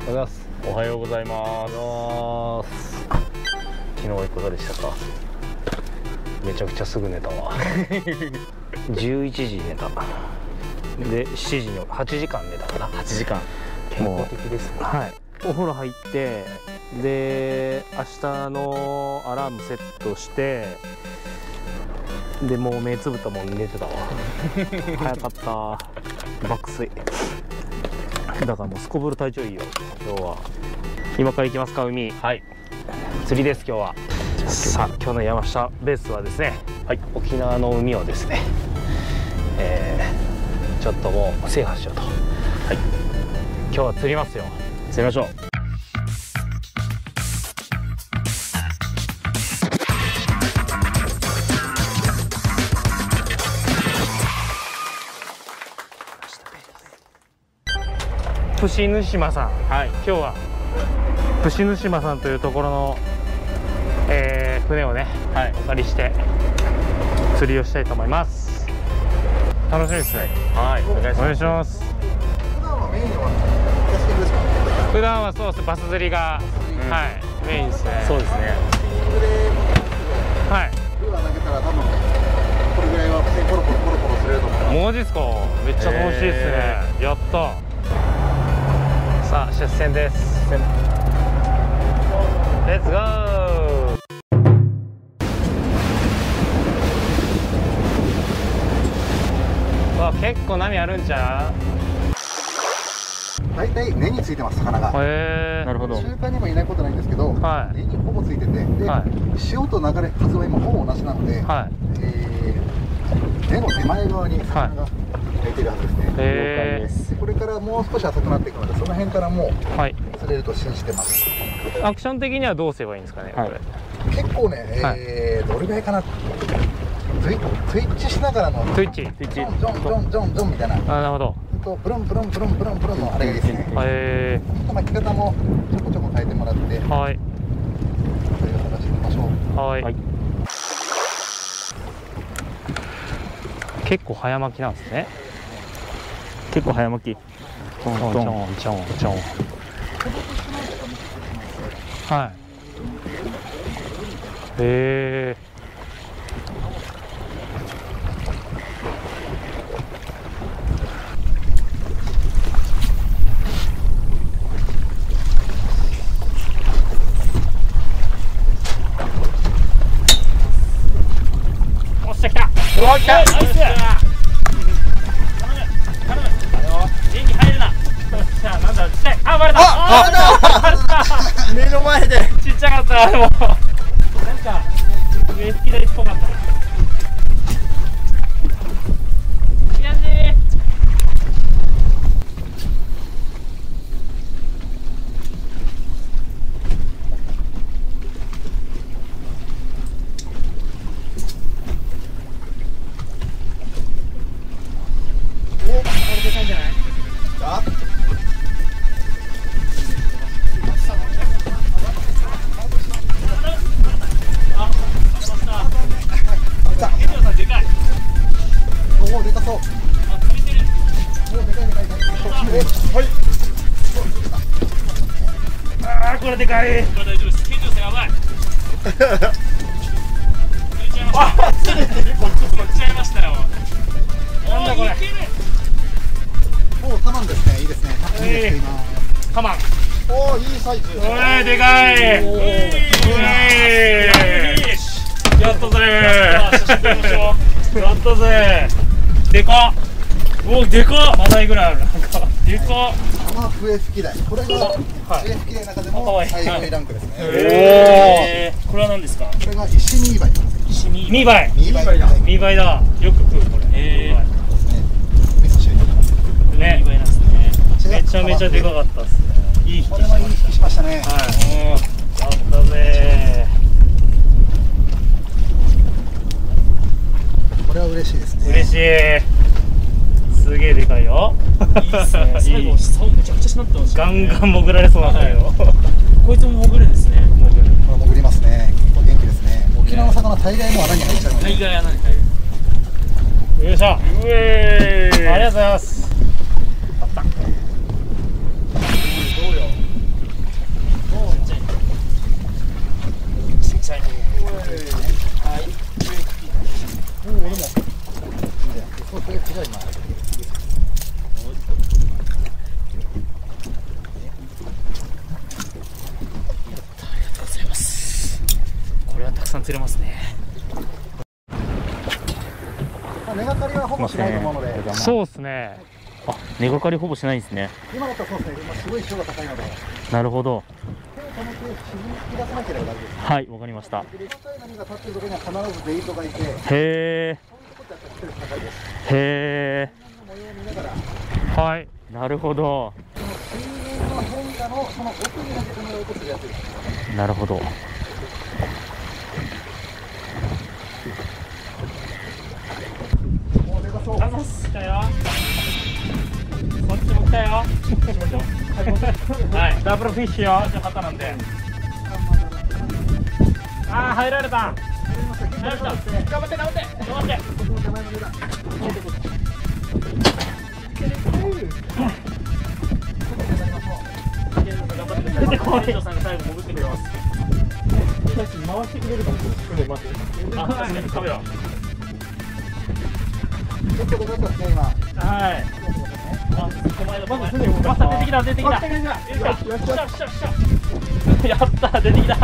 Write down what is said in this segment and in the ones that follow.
おはようございます。昨日いかがでしたか？めちゃくちゃすぐ寝たわ。11時寝た。で7時に8時間寝たかな。8時間。健康的ですね。はい。お風呂入ってで明日のアラームセットしてでもう目つぶったもん寝てたわ。早かった。爆睡。だからもうすこぶる体調いいよ今日は。今から行きますか海。はい。釣りです今日は。さあ今日の山下ベースはですね、はい、沖縄の海をですね、ちょっともう制覇しようと。はい。今日は釣りますよ。釣りましょう。伏主島さん、はい、今日は伏主島さんというところの、船をね、はい、お借りして釣りをしたいと思います。楽しみですね。はい、お願いします。普段はメインはキャスティングですか？普段はそうです、バス釣りが、うん、はい、メインですね。そうですね。はい。ルアー投げたら多分これぐらいはコロコロコロコロ釣れると思います。マジですか？めっちゃ楽しいですね。やった。さあ出船です。レッツゴー。わ、結構波あるんちゃう？大体根についてます、魚が。へえ、なるほど。中間にもいないことないんですけど、はい、根にほぼついてて、で、はい、潮と流れ風は今ほぼ同じなので、はい、根の手前側に魚が入っているはずですね。了解です。これからもう少し浅くなっていくので、その辺からもう、はい、釣れると信じてます。アクション的にはどうすればいいんですかね、はい、これ。結構ね、どれぐらいかな。ツイッチしながらのツイッチジョンジョンジョンジョンジョンみたいな。なるほど。プルンプルンプルンプルンプルンのあれがいいですね。へえ。ちょっと巻き方もちょこちょこ変えてもらって、はい、そういう形でいきましょう。はい、はい。結構早巻きなんですね。結構早巻き。ちょんちょんちょんちょんちょん。はい。へえ。おっしゃ、来た。おっしゃ。ナイス。演技入るな。じゃあなんだろう、ちっちゃい。あ、割れた。あ、目の前でちっちゃかった。もうなんか上突き台っぽかった。悔しい。お、これでかいんじゃない？あ、おお、でかそう。あ、釣れてる。おお、でかいでかいでかい。はい。ああ、これでかい。これ大丈夫です。健常性やばい。あ、釣れてる。こっちゃいましたよ。なんだこれ。おお、タマンですね。いいですね。タマン。おお、いいサイズ。おい、でかい。やったぜ。写真撮りましょう。やったぜ。でかっ。おお、でかっ。マダイぐらいある。なんかでかっ。笛吹き台。これが笛吹き台の中でも最高ランクですね。おお。これは何ですか？これが石ミーバイ。石ミーバイ。ミーバイだ。ミーバイだ。よく食うこれ。ね。めちゃめちゃでかかったですね。いい引きしましたね。はい。やったぜ。これは嬉しいですね。嬉しい。すげえでかいよ。いいですね。最後竿めちゃくちゃしなってましたね。ガンガン潜られそうなんだけど。こいつも潜るんですね。潜りますね。結構元気ですね。沖縄の魚大概も穴に入っちゃう。大概穴に入る。よいしょ。うえー。ありがとうございます。あった。どうよ。 釣れますね。 根がかりはほぼしないと思うので。 そうですね。 あ、根がかりほぼしないんですね。 今だったらそうですね。今すごい潮が高いので。 なるほど。 手を止めて沈み出さなければ大丈夫です。 はい、わかりました。 で、高い波が立っているところには必ずベイトがいて、そういうとこへえ。 ろってやっぱりストレス高いです。 へえ。 模様を見ながら、 はい。 なるほど。 その水面の変化のその奥に投げてもらうと釣りやすいです。 なるほど。 もうでかそう。 あざっす。来たよ。こっちも来たよ。はい。ダブルフィッシュよ。旗なんで。ああ、入られた。入られた。頑張って頑張って頑張って。 僕の手前の上だ。 出てこい。さんが最後潜ってくれます。 回してくれるかもしれない。待って。 あ、カメラ。 ちょっとごめんなさいね今。 はい。あ、手前だ。まず船動かす。出てきた出てきた。やった出てきた。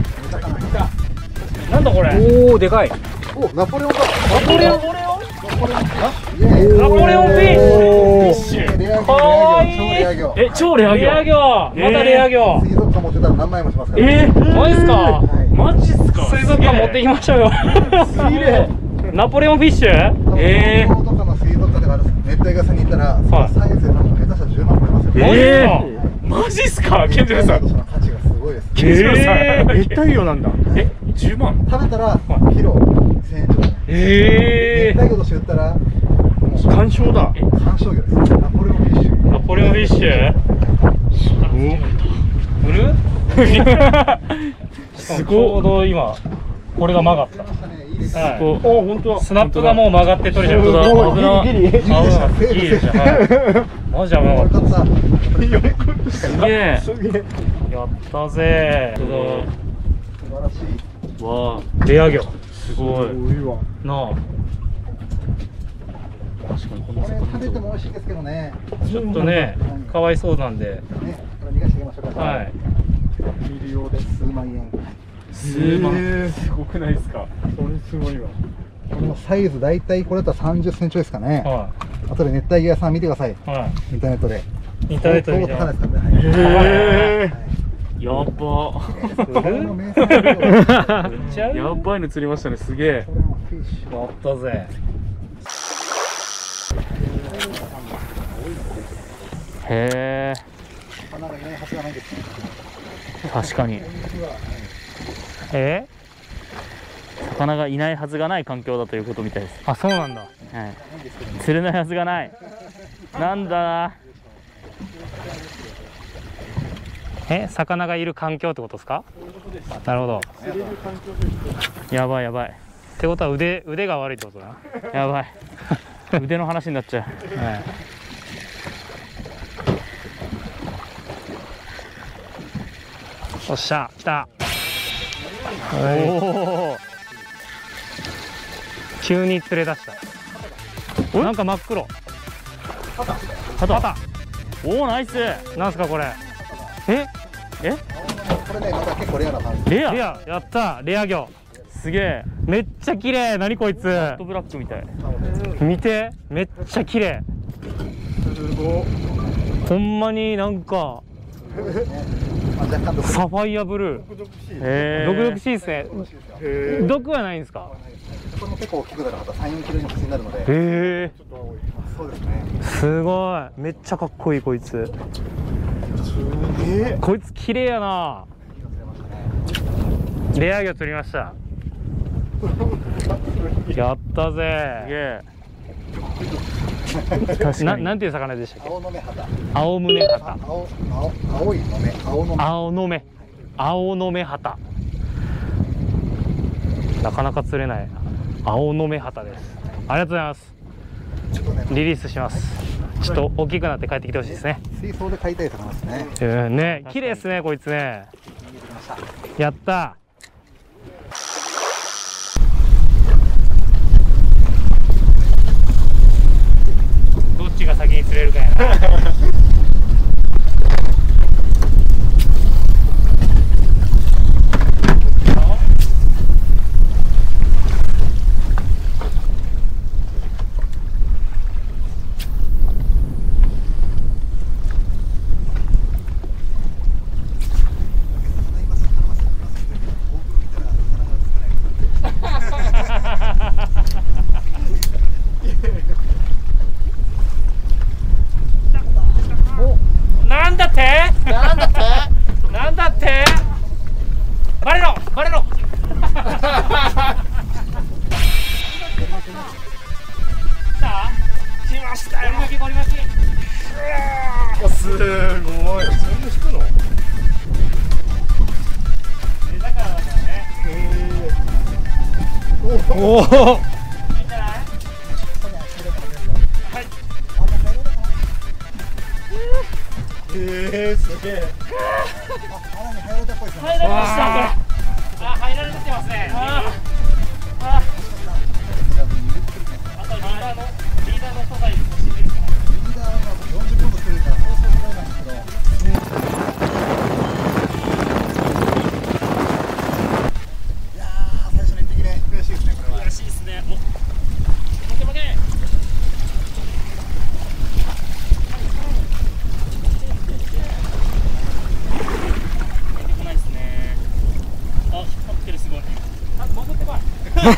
なんだこれ。 おお、でかい。 お、ナポレオンだ。 ナポレオン。ナポレオンフィッシュ。かわいい。超レア魚。レア魚。またレア魚。 水族館持ってたら何枚もしますから。 マジっすか。マジっすか。水族館持ってきましょうよ。ナポレオンフィッシュ。 東京とかの水族館である熱帯魚屋さんに行ったら、そのサイズでなんか下手したら10万超えますよ。 マジっすか。ケンジルさん。 その価値がすごいです。 熱帯魚なんだ。10万。 食べたらキロ1000円とか。熱帯魚として売ったら鑑賞だ。 観賞魚です。ナポレオンフィッシュ。 ナポレオンフィッシュ。売る？すごい。ちょうど今これが曲がった。はい。お、本当だ。スナップがもう曲がって取れちゃう。危ない。ギリ。危ない。いいですね。マジ危なかった。すげえ。やったぜ。 素晴らしい。 わあ、レア魚。すごい。なあ。確かにこのこれ食べても美味しいですけどね。 ちょっとね、かわいそうなんで。 ね、これ逃がしていきましょうか。 はい。 見るようで数万円。 数万。すごくないですか。それすごいわ。 このサイズ大体これだったら30センチですかね。 は後で熱帯魚屋さん見てください。 はインターネットで。 い。インターネットで見て高いですます。 からね。 へえ。やっば。やばいの釣りましたね。すげえ。やったぜ。へえ。 魚がいないはずがないですね。 確かに。魚がいないはずがない環境だということみたいです。 あ、そうなんだ。 はい。釣れないはずがない。なんだ。 魚がいる環境ってことですか？なるほど。 やばいやばい。 ってことは腕が悪いってことだな。 やばい。腕の話になっちゃう。 はい。おっしゃ、来た。 おお。 急に釣れ出した。なんか真っ黒。 肩。おお、ナイス。 なんすかこれ。 これね、また結構レアな感じ。 レア。やった。レア魚。 すげえ。 めっちゃ綺麗。何こいつ。 ホットブラックみたい。 見て。めっちゃ綺麗。ほんまになんか。サファイアブルー。毒々しいですね。毒はないんですか？ これも結構大きくなる方、3、4キロの口になるので。そうですね。 すごい。めっちゃかっこいいこいつ。こいつ綺麗やな。レア魚釣りました。やったぜ。 確かに。 なんていう魚でしたっけ？ 青の目旗。 青胸旗。 青いの目。 青の目旗。なかなか釣れない青の目旗です。ありがとうございます。リリースします。ちょっと大きくなって帰ってきてほしいですね。 水槽で飼いたい魚ですね。 ね、綺麗ですねこいつね。やった。どっちが先に釣れるかやな。 バレろ。来ましたよ。ゴリ巻き。 すごい。そんな引くの？ だからだね。 おお。 いいんじゃない？はい。 すげえ。 穴に入られたっぽいですね。 入られました。あ、入られてますね。あとリーダーの素材も信じるから。 リーダーは今40分もするからそうそうぐらいなんですけど。いやー、最初の1匹ね、悔しいですね、これは。 悔しいですね。お、負け負け。出てこないですね。あ、引っ張ってる、すごい。あ、潜ってこい。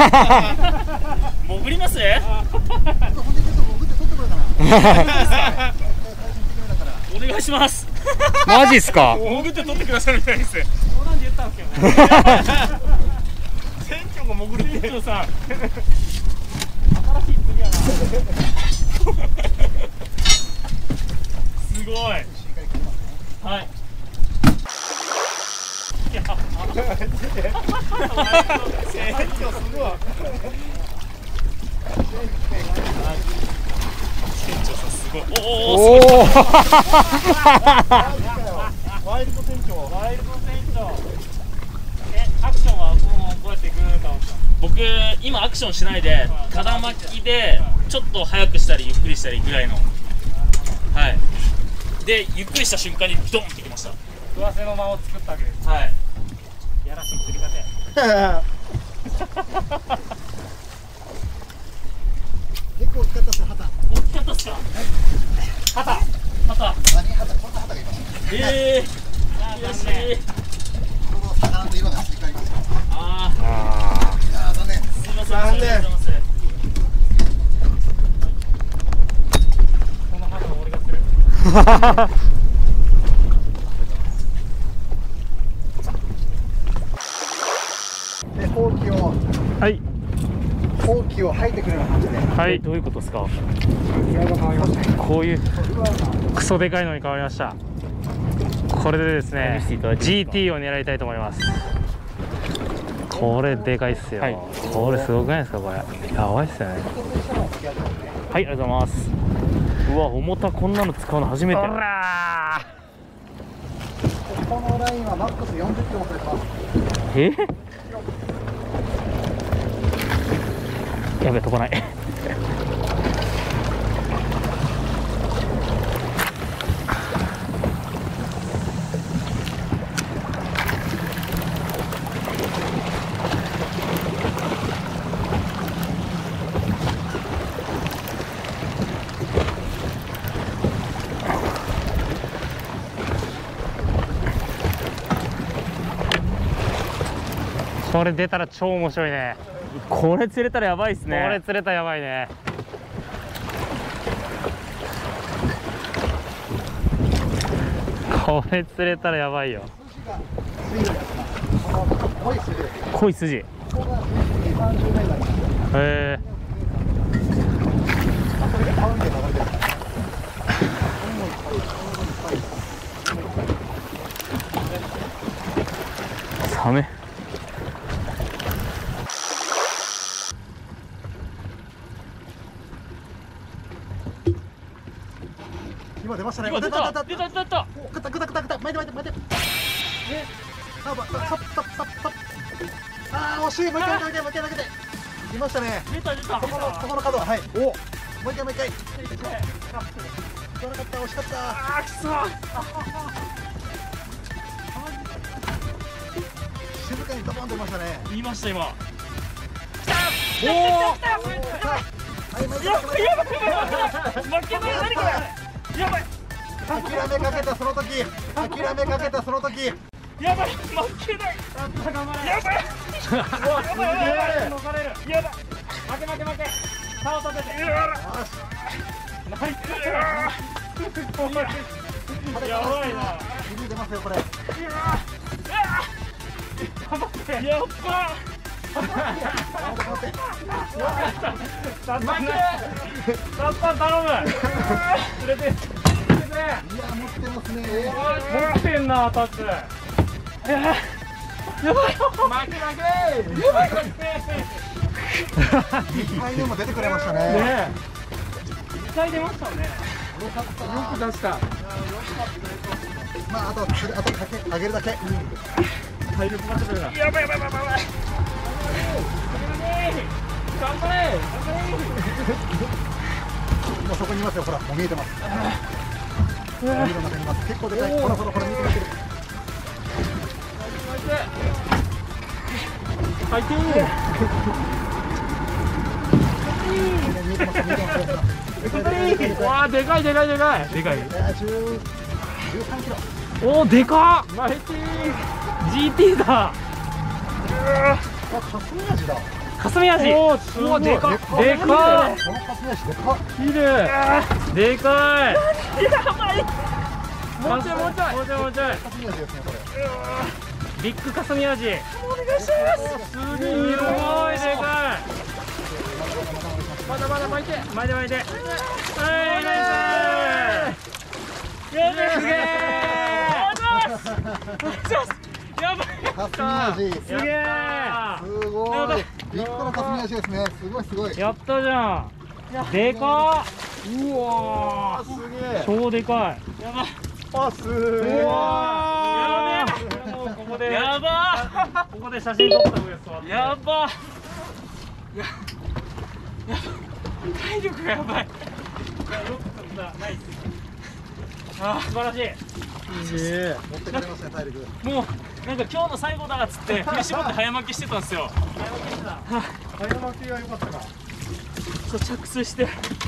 潜ります？ ほんでちょっと潜って取ってこようかな。 お願いします。 マジっすか？ 潜って取ってくださるみたいです。冗談で言ったんですけどね。船長が潜るって。船長さん。新しい釣りやな。すごい。はい。いや、船長すごい。船長さんすごい。おお。ワイルド船長。ワイルド船長。アクションはもうこうやってグーンと。僕今アクションしないでただ巻きでちょっと速くしたりゆっくりしたりぐらいの。はい。でゆっくりした瞬間にドンってきました。食わせの間を作ったわけです。はい。やらしい釣り方や。 結構大きかったですよ、旗。 大きかったっすか。旗。 何旗？こんな旗がいましたね。 悔しい。 この魚と色がすり替わりました。 ああいやー、残念。 すみません。 残念。 ありがとうございます。この旗を俺がする。 で、ほうきをはい。 吐いてくるような感じで。 はい。どういうことですか？ 裏が変わりましたね。 こういうクソでかいのに変わりました。これでですね、GT を狙いたいと思います。これでかいっすよ。これすごくないですか？これやばいっすよね。はい、ありがとうございます。うわ、重た、こんなの使うの初めて。 このラインはマックス40キロもくれてます。 やべ、飛ばない。これ出たら超面白いね。 これ釣れたらやばいですね。 これ釣れたらやばいね。これ釣れたらやばいよ。 濃い筋。ここが2、30メートルになります。 へえ。 それでパウンドで流れてる。 サメ。 今出ましたね。 今出た。 巻いて。ああ、惜しい。もう一回投げて。いましたね。 出た。 そこの角は、はい。お、もう一回。取らなかった、惜しかった。 あー、きそう。 静かにドボン出ましたね。 言いました今。 おお。はい、負けない。 何これ。やばい。 諦めかけたその時。 やばい。負けない。やばい。逃れる。やばい。負け。竿立てて。ナイス。やばいな。 次出ますよこれ。 頑張って。 頼む。連れて。 いや持ってますね。 持ってんなタツ。やばい。負け。 2回でも出てくれましたね。 2回出ましたね。 よかった。 よく出した。 まああと上げるだけ。 体力が出るな。やばい。頑張れ。 もうそこにいますよ。ほらもう見えてます。海の中にいます。結構でかい。ほら見てる。 入ってわあ、でかい。 13キロ。 おお、でかっ。マイティー GT だ。霞味。おお、すごいでかっ。 この霞味でかっ。 綺麗。でかい。やばい。もうちょい。 霞味ですねこれ。 ビッグ霞味。お願いします。すげえ。すごいでかい。まだ巻いて。はい、ナイス。やべえ。すげえ。やばい。 霞味。 すげえ。 すごい。ビッグな霞味ですね。すごい。 やったじゃん。でかっ。うわー。 すげえ。 超でかい。やばい。 あ、すげえ。 うわー。もうここで。やばー。ここで写真撮った方がいいですわ。やばー。体力がやばい。よく飛んだ。ナイス。あー、素晴らしい。 持ってかれましたね体力。 もうなんか今日の最後だっつって振り絞って早巻きしてたんですよ。 早巻きが良かったな。 そう着水して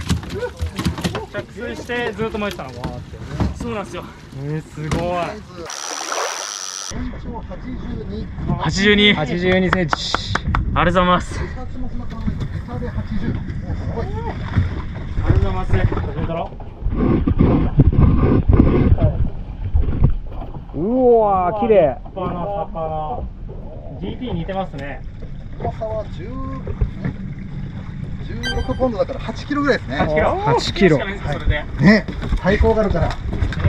ずっと巻いてたの。わーって。そうなんですよ。すごい。 身長 82センチ。ありがとうございます。 2つもそんな変わらない。2で80。もうすごい。 ありがとうございます。始めたろ。うわー、綺麗。魚 GT 似てますね。 重さは16ポンドだから8キロぐらいですね。 8キロ。 ね、対抗があるから。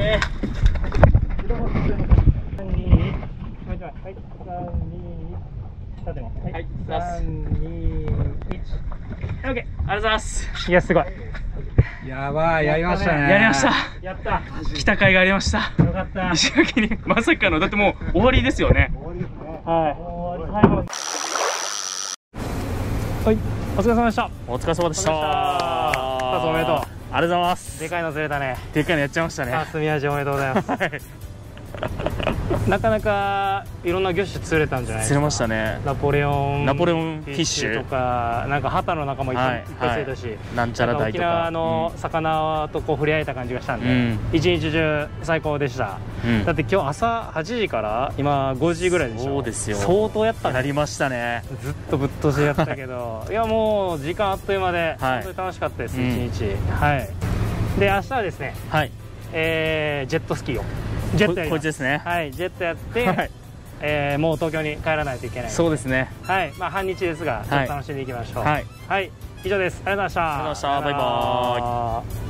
はい、3、2、1。オッケー、ありがとうございます。いや、すごい。 やばい、やりましたね。 やりました。やった。来た甲斐がありました。よかった。石垣にまさかの、だってもう終わりですよね。 終わりですね。 はい。はい、お疲れ様でした。お疲れ様でした。おめでとう。ありがとうございます。でかいの釣れたね。でかいのやっちゃいましたね。霞味おめでとうございます。なかなかいろんな魚種釣れたんじゃないですか。釣れましたね。ナポレオンフィッシュとか、なんかハタの仲間いっぱい釣れたし、なんちゃら大とか沖縄の魚とこう触れ合えた感じがしたんで、一日中最高でした。だって今日朝8時から今5時ぐらいでしょ。そうですよ。相当やったね。やりましたね。ずっとぶっ通しやったけど、いやもう時間あっという間で本当に楽しかったです。一日。はい。で明日はですね、ジェットスキーを。ジェットやります。こいつですね。はい、ジェットやって、もう東京に帰らないといけない。そうですね。はい、まあ半日ですが、ちょっと楽しんでいきましょう。はい、以上です。ありがとうございました。ありがとうございました。バイバーイ。